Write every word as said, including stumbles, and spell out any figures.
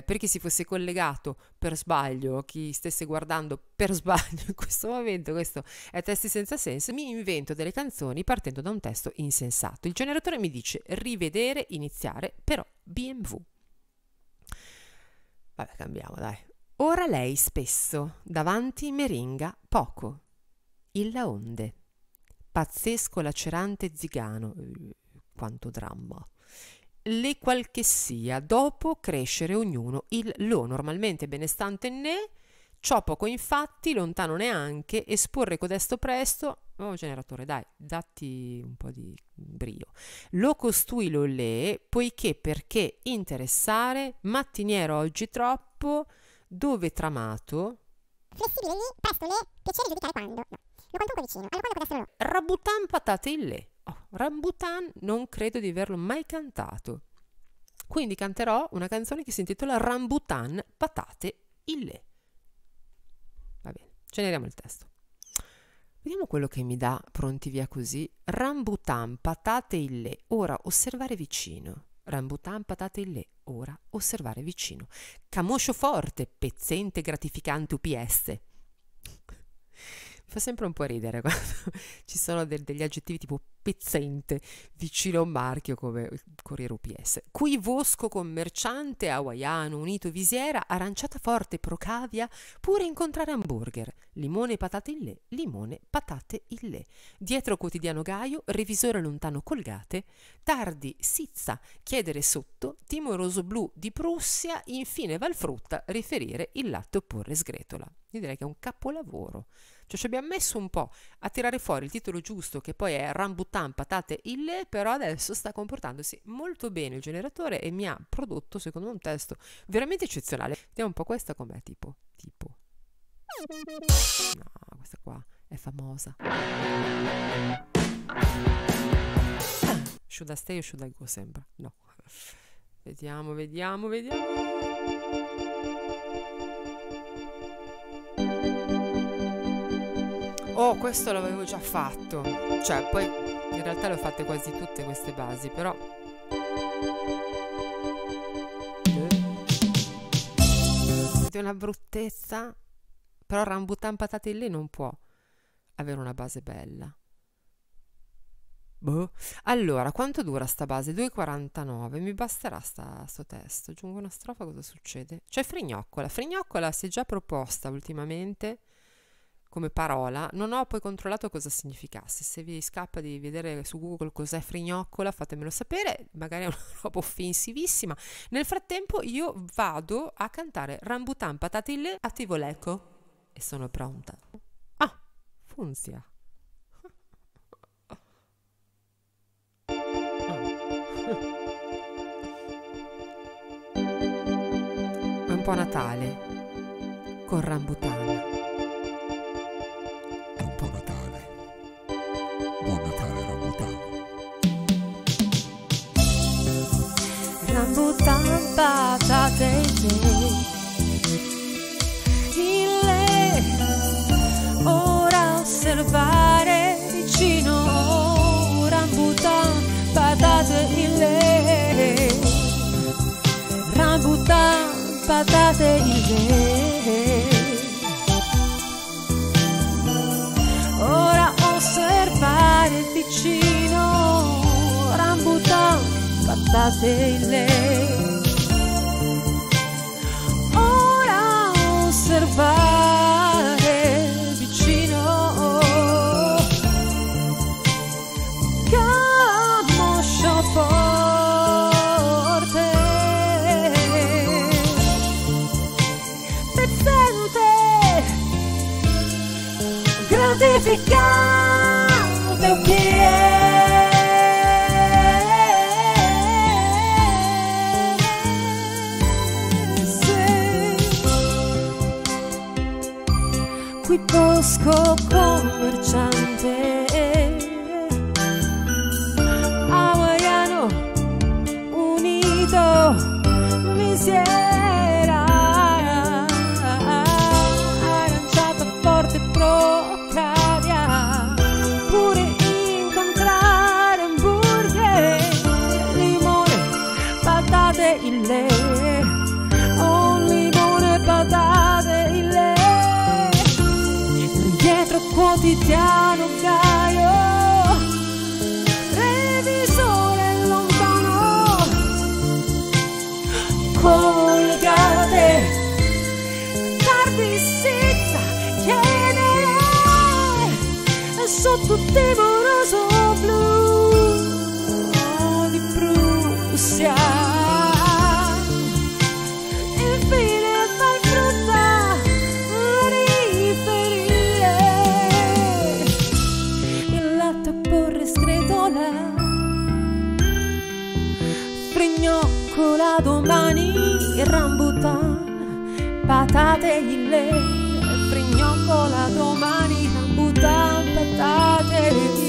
per chi si fosse collegato per sbaglio, chi stesse guardando per sbaglio in questo momento, questo è Testi senza senso, mi invento delle canzoni partendo da un testo insensato. Il generatore mi dice rivedere, iniziare, però B M W. Vabbè, cambiamo, dai. Ora lei spesso, davanti meringa poco. Il laonde. Pazzesco lacerante zigano. Eh, quanto dramma. Le qual che sia, dopo crescere ognuno. Il lo, normalmente benestante ne, ciò poco infatti, lontano neanche, esporre codesto presto. Oh, generatore, dai, datti un po' di brio. Lo costui lo le, poiché perché interessare, mattiniero oggi troppo, dove tramato. Flessibile lì, presto le, piacere giudicare quando. No, lo quantunque vicino, allora quando codesto lo. Rambutan patate il le. Oh, Rambutan non credo di averlo mai cantato. Quindi canterò una canzone che si intitola Rambutan patate il le. Va bene, generiamo il testo. Vediamo quello che mi dà pronti via così. Rambutan patate il le. Ora osservare vicino. Rambutan patate il le. Ora osservare vicino. Camoscio forte, pezzente, gratificante U P S. Mi fa sempre un po' ridere quando ci sono de- degli aggettivi tipo pezzente vicino a un marchio come il Corriere U P S. Qui vosco commerciante hawaiano unito visiera, aranciata forte procavia, pure incontrare hamburger, limone patate in le, limone patate in le. Dietro quotidiano gaio, revisore lontano colgate, tardi sizza, chiedere sotto, timoroso blu di Prussia, infine Valfrutta, riferire il latte opporre sgretola. Io direi che è un capolavoro. Cioè ci abbiamo messo un po' a tirare fuori il titolo giusto, che poi è Rambutan patate il le, però adesso sta comportandosi molto bene il generatore e mi ha prodotto secondo me un testo veramente eccezionale. Vediamo un po' questa com'è, tipo tipo no, questa qua è famosa. ah, should I stay o should I go, sembra no. Vediamo, vediamo, vediamo. Oh, questo l'avevo già fatto, cioè poi in realtà le ho fatte quasi tutte queste basi, però di una bruttezza. Però Rambutan patate in le non può avere una base bella. Boh. Allora, quanto dura sta base? due e quarantanove, mi basterà sta, sto testo. Aggiungo una strofa, cosa succede? C'è Frignoccola, Frignoccola si è già proposta ultimamente come parola, non ho poi controllato cosa significasse. Se vi scappa di vedere su Google cos'è Frignoccola, fatemelo sapere, magari è una roba offensivissima. Nel frattempo io vado a cantare Rambutan patate in le, attivo l'eco e sono pronta. Ah, funziona. È un po' Natale con Rambutan. Buon Natale, Rambutan. Rambutan patate in le, ora osservare vicino. Rambutan patate in le, Rambutan patate in le. Ora osservare vicino, Rambutan patate in le. Ora osservare vicino, camoscio forte, pezzente, gratificante U P S. Qui bosco commerciante hawaiano unito visiera, aranciata forte procavia, pure incontrare hamburger, limone patate in le. timoroso blu di Prussia. Infine fai frutta a riferire il latte porre sgretola, frignoccola domani, rambutan, patate ille, frignoccola domani, rambutan, patate ille.